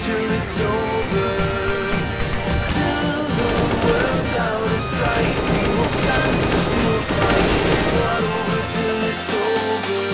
till it's over. Till the world's out of sight, we will stand, we will fight. It's not over till it's over.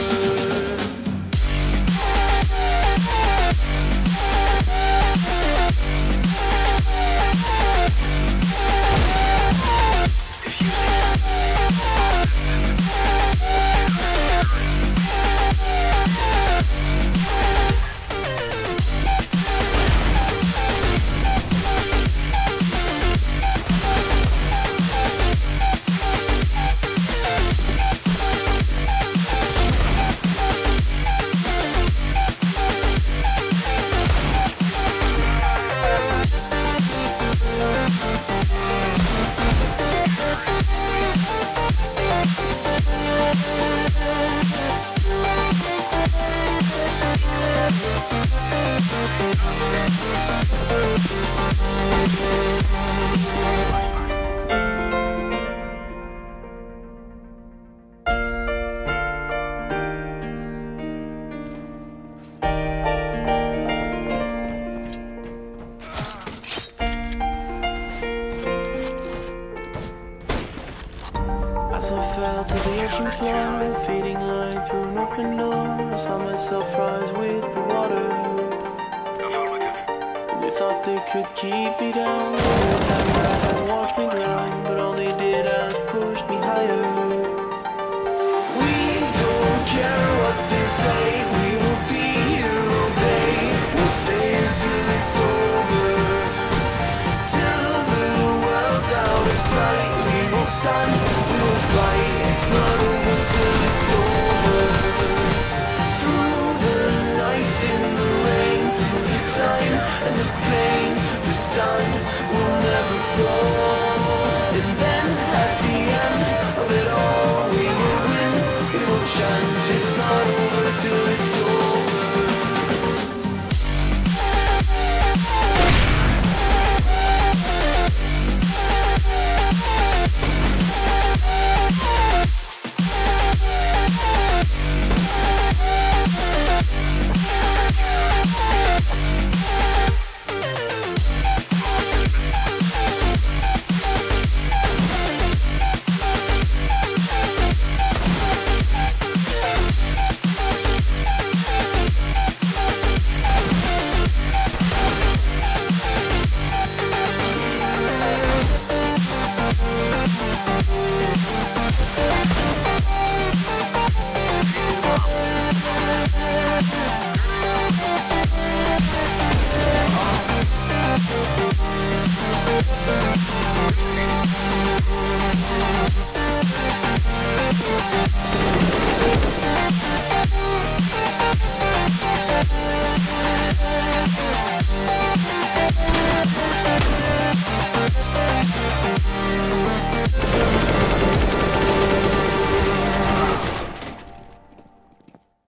As I fell to the ocean floor, fading light through an open door, I saw myself rise with the water. And they thought they could keep me down, they would have rather watch me drown, but all they did was push me higher. We don't care what they say, we will be here all day. We'll stay until it's over, till the world's out of sight. We will stand, we will fight. It's not